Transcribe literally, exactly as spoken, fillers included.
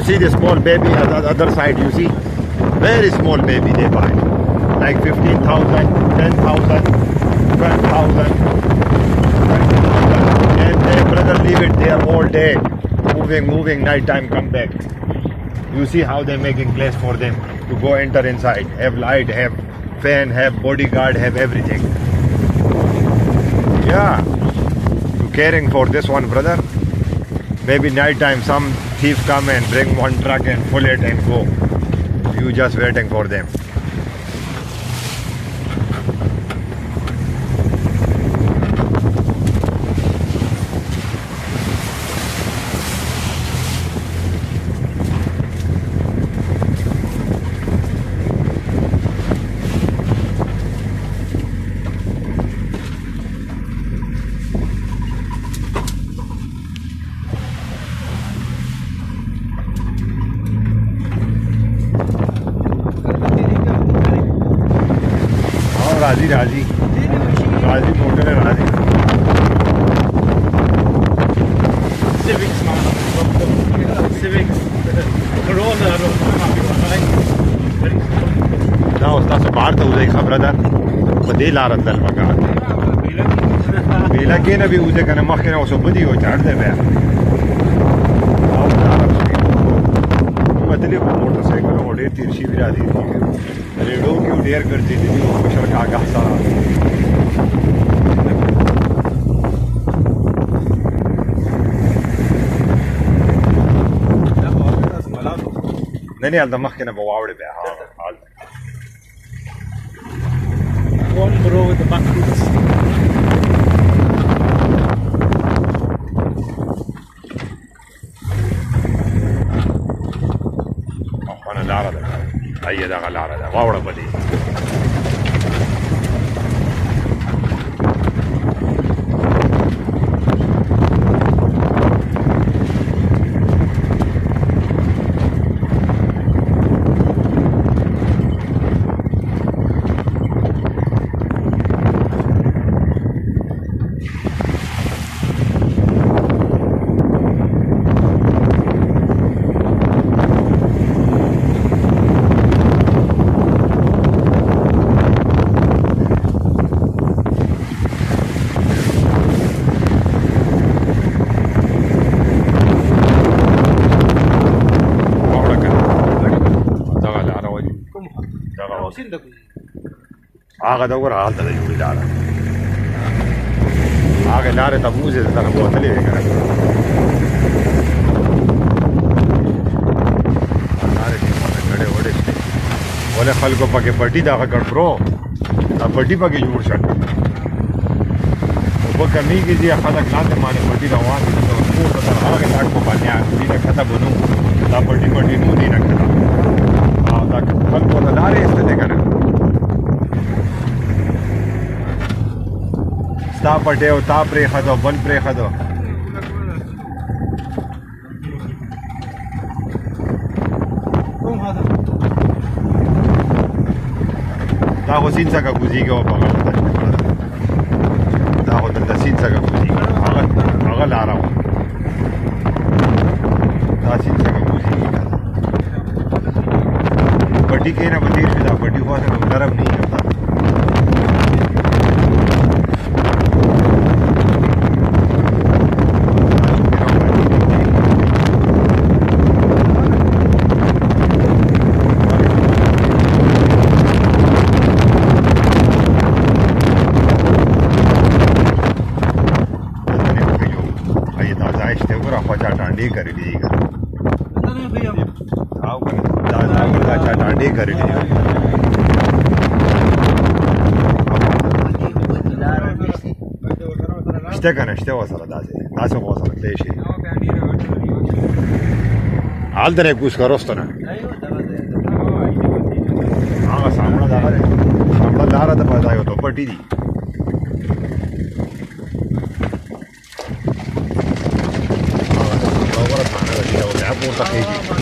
You see the small baby at the other side, you see? Very small baby they buy. Like fifteen thousand, ten thousand, twelve thousand, twenty thousand. And they brother leave it there all day. Moving, moving, night time come back. You see how they're making place for them to go enter inside. Have light, have fan, have bodyguard, have everything. Yeah. You caring for this one, brother? Maybe night time some thief come and bring one truck and pull it and go. You just waiting for them. राजी राजी राजी मोटर है राजी Civics man Civics Corona ना उसका से बाहर तो उसे खबर था बदे ला रहा था मगा बेला के ना भी उसे करने मख के ना उसे बदी हो चार दे बे मतलब वो मोटरसाइकिल और डेढ़ तीरशी भी राजी थी रेडो की उड़ेर करती थी वो कुशल का आगाह सारा नहीं नहीं अलदा मख के ना बवावड़े बे हाँ हाल one row with the back roots أنا لا أرى أي ده لا أرى ده واورا بدي آگه دور حال داره جوری داره آگه ناره تبوزه داره بوتلی بکنه ناره دیوانه گڑے وڑے شده ولی خلقو پاکه پٹی داغه گڑ برو دا پٹی پاکه جوڑ شد و کمی گیزی خلق لاته مانه پٹی روان دی تو پور در آگه لاک کو بانیا دیده کتا بنو دا پٹی پٹی نو دینا کتا دا خلقو دا داره استده کنه تا پټه او تا پرې خدو بل پرې خدو کوم هذا دا خو سین څنګه کوزیږي او په غلطه دا خو دلته سین څنګه کوزیږي هغه هغه لاره وه دا سین څنګه کوزیږي پټي کې نه به تېر شي دا پټي خو سره طرف نه وي करी लीजिएगा आओ दादा का चाट अंडे करी लीजिएगा işte kana işte o sala daze daze o sala leşi aldre kus karostona हाँ सामना दारा है सामना दारा तो पता है तो पट्टी दी हाँ सामना वाला खाना रखी है वो क्या बोलता है